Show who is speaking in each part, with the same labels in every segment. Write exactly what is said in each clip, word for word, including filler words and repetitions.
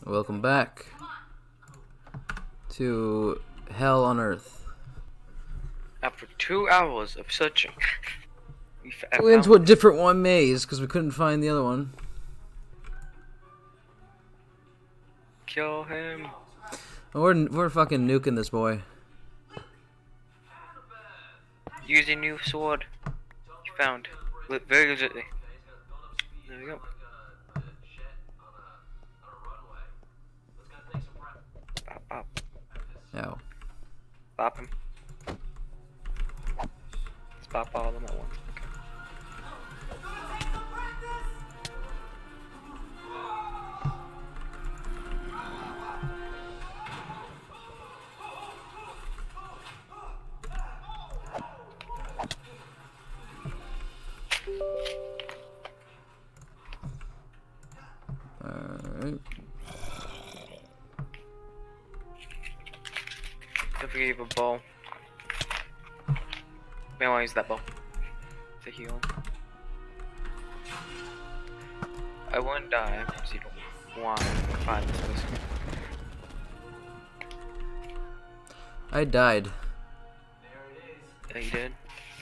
Speaker 1: Welcome back to Hell on Earth.
Speaker 2: After two hours of searching, we found
Speaker 1: We went into a different one maze because we couldn't find the other one.
Speaker 2: Kill him.
Speaker 1: We're we're fucking nuking this boy.
Speaker 2: Use a new sword. You found. Look very legitly. There we go. Bop, bop.
Speaker 1: Ow.
Speaker 2: Bop him. Let's bop all of them at once.
Speaker 1: Alright.
Speaker 2: Don't forget you have a bow. May want to use that bow to heal. I won't die because you don't want to find this place.
Speaker 1: I died.
Speaker 2: Yeah, you did.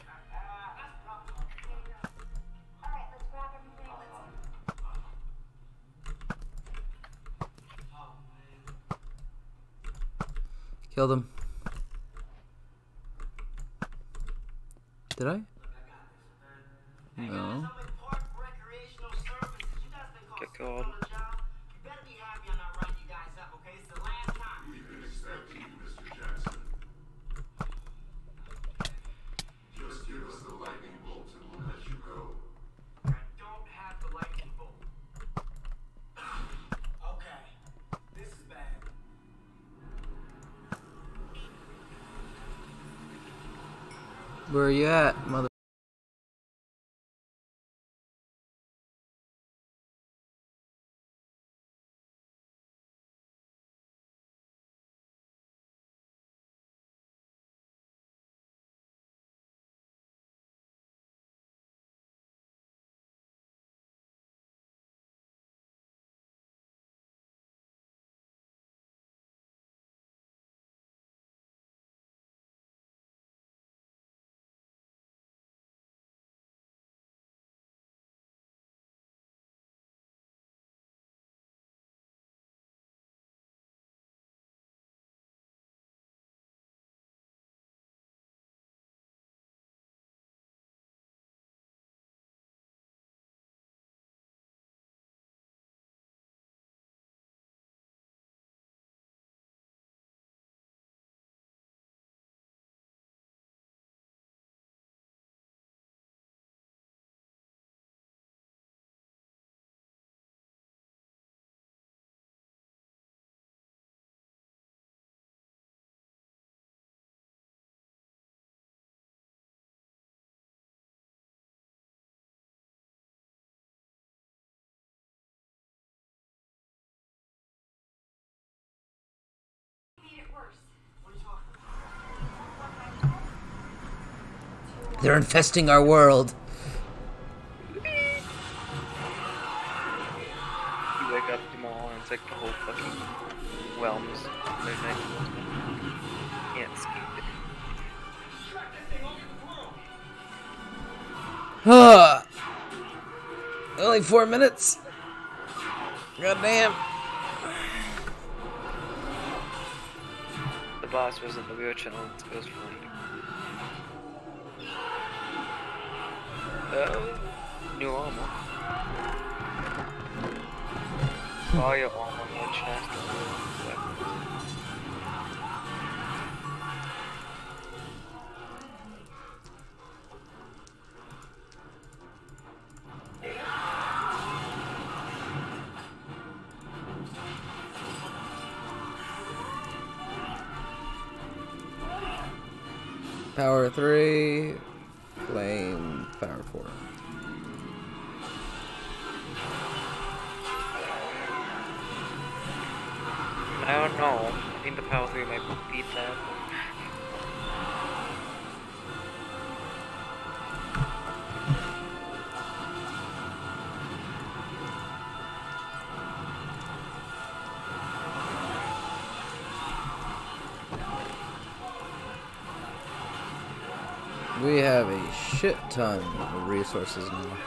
Speaker 1: Killed him. Did I? No.
Speaker 2: Get killed.
Speaker 1: Where are you at, mother? They're infesting our world.
Speaker 2: You wake up tomorrow and it's like the whole fucking realms. Can't escape it.
Speaker 1: Ah. Only four minutes. God damn.
Speaker 2: The boss wasn't the weird channel, it was funny. Oh, new armor. Buy your armor in your chest.
Speaker 1: Power three. Flame. Power four.
Speaker 2: I don't know. I think the power three might beat that.
Speaker 1: We have a shit ton of resources now.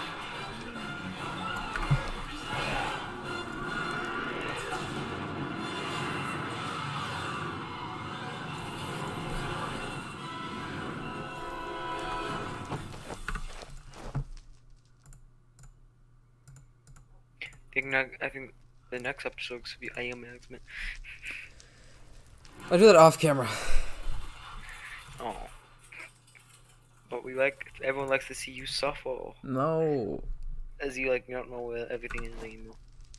Speaker 2: I think, ne- I think the next episode should be I Am Management.
Speaker 1: I'll do that off camera.
Speaker 2: Oh. But we like, everyone likes to see you suffer.
Speaker 1: No.
Speaker 2: As you like, you don't know where everything is anymore.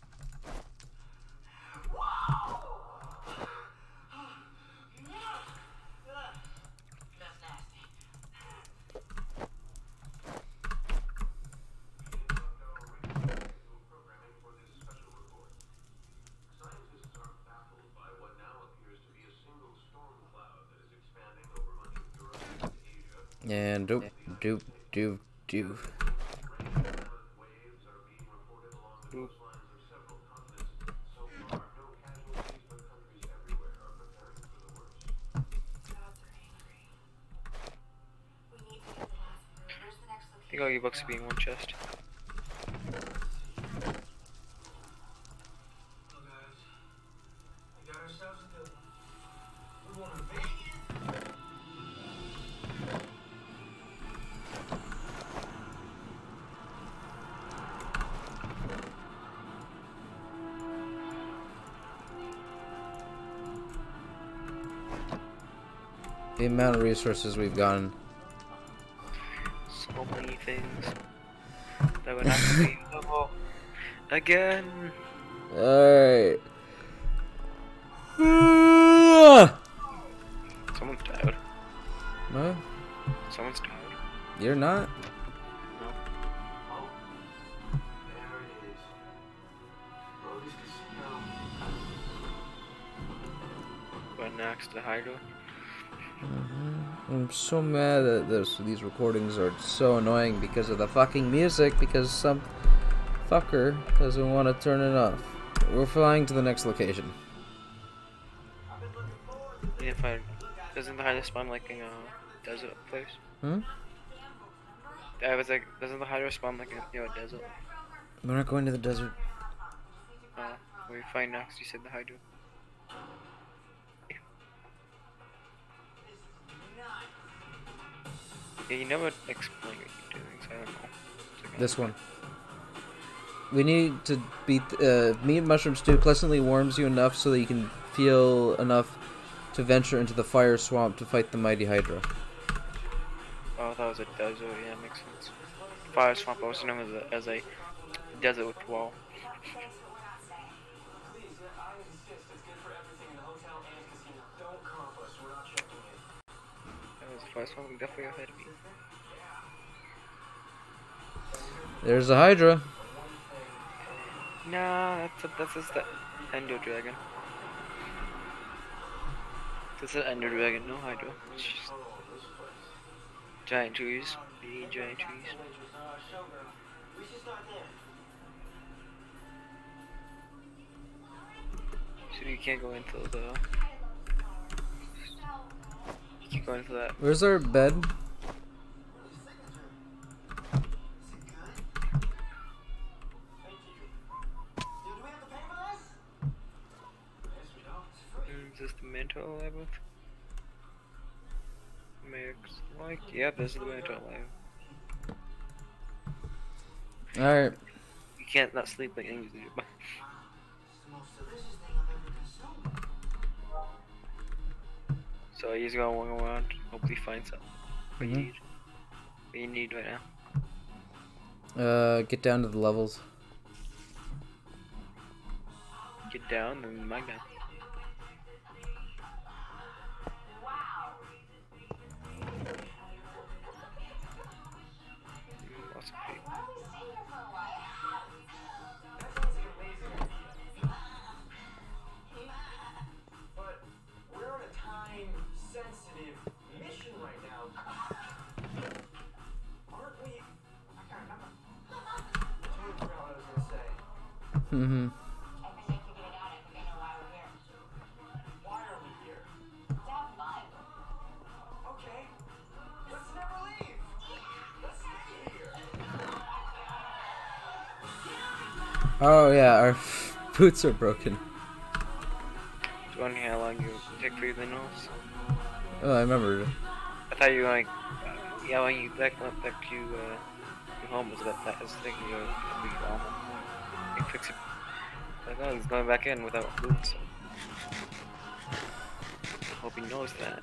Speaker 1: And doop, doop, doop, doop.
Speaker 2: Oop. I think all your books will be in one chest.
Speaker 1: The amount of resources we've gotten.
Speaker 2: So many things that would have to be level again.
Speaker 1: Alright.
Speaker 2: Someone's died.
Speaker 1: What?
Speaker 2: Someone's died.
Speaker 1: You're not?
Speaker 2: No. But next, the Hydra.
Speaker 1: Mm-hmm. I'm so mad that this, these recordings are so annoying because of the fucking music, because some fucker doesn't want to turn it off. We're flying to the next location.
Speaker 2: If I doesn't the Hydra spawn like in a desert place?
Speaker 1: Hmm?
Speaker 2: I was like, doesn't the Hydra spawn like in you know, a desert?
Speaker 1: We're not going to the desert.
Speaker 2: Uh, where we find next? You said the Hydra. Yeah, you never explain what you're doing, so I don't know. Like,
Speaker 1: This one. We need to beat uh, meat mushroom stew pleasantly warms you enough so that you can feel enough to venture into the fire swamp to fight the mighty Hydra.
Speaker 2: Oh, that was a desert. Yeah, makes sense. Fire swamp also known as a, as a desert with wall. That was a fire swamp. Definitely ahead of me.
Speaker 1: There's a Hydra.
Speaker 2: Nah, that's a, that's just the Ender Dragon. That's an Ender Dragon, no Hydra. Just giant trees. We need giant trees. So you can't go into the. You can't go into that.
Speaker 1: Where's our bed?
Speaker 2: Is this the mental level? Makes like yeah, this is the mental level.
Speaker 1: Alright.
Speaker 2: You can't not sleep like angels do. So he's gonna walk around, hopefully find something. What
Speaker 1: Mhm.
Speaker 2: you need? What you need right now?
Speaker 1: Uh, get down to the levels.
Speaker 2: Get down, then mine down. Mm, lots of people.
Speaker 3: But we're on a time-sensitive mission right now. Aren't we? I can't remember. Totally forgot what I was gonna say.
Speaker 1: Mm-hmm.
Speaker 4: I appreciate you getting on it, but you know why we're here.
Speaker 1: Oh yeah, our boots are broken.
Speaker 2: I was wondering how long you take for your nose.
Speaker 1: Oh, I remember.
Speaker 2: I thought you were like, uh, yeah, when you back up back to uh, your home was about that. I was thinking you were gonna be home. You can fix it. Like, oh, he's going back in without boots. Hope he knows that.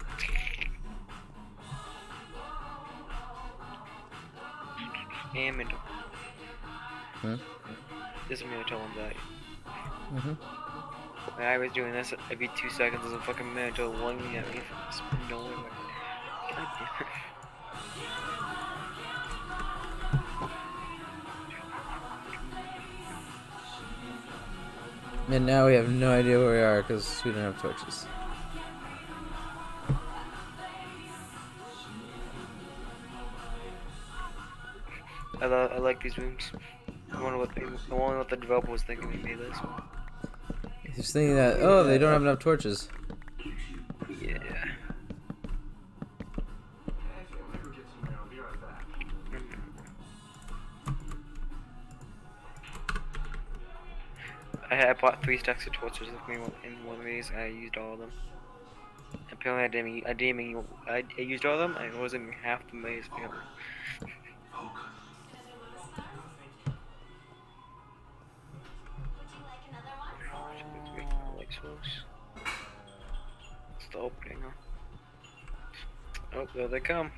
Speaker 2: Damn it.
Speaker 1: Hmm?
Speaker 2: Doesn't mean to tell him that.
Speaker 1: Mm-hmm.
Speaker 2: When I was doing this every two seconds as a fucking minute until one minute. It's nowhere. God damn it.
Speaker 1: And now we have no idea where we are because we don't have torches.
Speaker 2: I, lo I like these rooms. I wonder what they, I wonder what the developer was thinking when he made this.
Speaker 1: He's thinking that, oh, they don't have enough torches.
Speaker 2: Yeah. I had bought three stacks of torches with me in one of these, and I used all of them. Apparently, I didn't. I didn't even. I, I used all of them. and it wasn't even half the maze. Apparently. It's the opening, huh? Oh, there they come.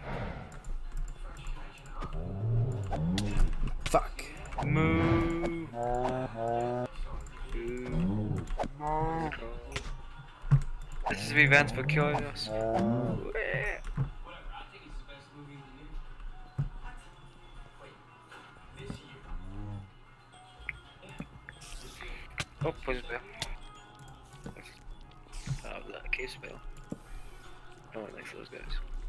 Speaker 1: Fuck.
Speaker 2: Move. This is revenge for killing us. Oh, poison bell. Oh, the case bell. No one likes those guys.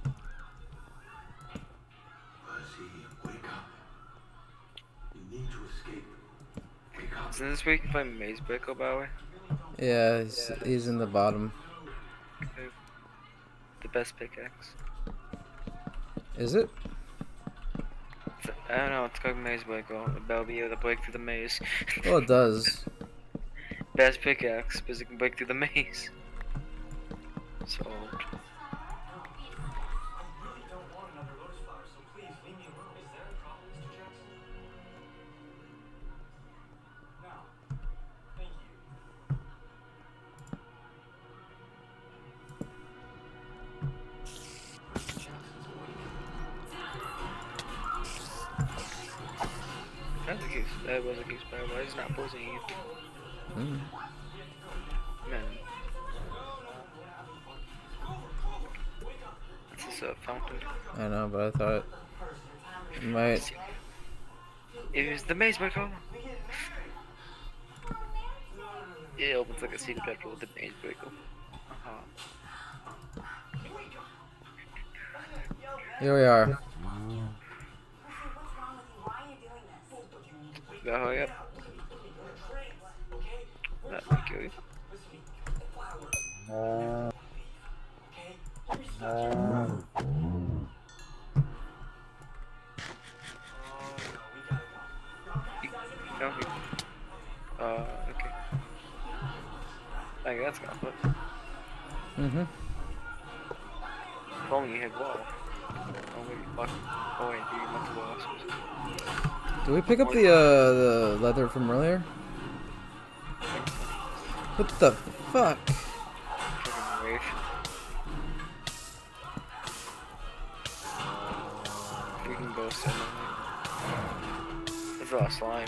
Speaker 3: Wake up. You need to escape. Wake up.
Speaker 2: Isn't this where you can find Maze Breaker, by the way?
Speaker 1: Yeah, he's, he's in the bottom.
Speaker 2: Okay. The best pickaxe.
Speaker 1: Is it?
Speaker 2: It's, I don't know, it's called Maze Breaker. That'll be able to break through the maze.
Speaker 1: Well, it does.
Speaker 2: Best pickaxe, because it can break through the maze. So. That's a case. That was a case, but why is it not posing you?
Speaker 1: Mm.
Speaker 2: Man. This is a fountain.
Speaker 1: I know, but I thought it might.
Speaker 2: It was the maze breaker. It opens like a secret bedroom with the maze breaker. Uh-huh.
Speaker 1: Here we are.
Speaker 2: Go hurry up. That might kill you. No, he, uh, okay. I think that's gonna put.
Speaker 1: Mm-hmm.
Speaker 2: If only you had wall. Oh wait, fuck. Oh wait, you want the walls.
Speaker 1: Did we pick up the uh the leather from earlier? What the fuck?
Speaker 2: Fucking wave. We can go send them. There's a lot of slime.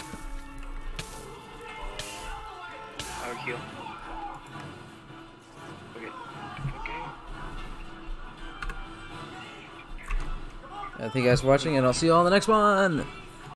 Speaker 2: I would heal. Okay. Okay.
Speaker 1: Thank you guys for watching, and I'll see you all in the next one.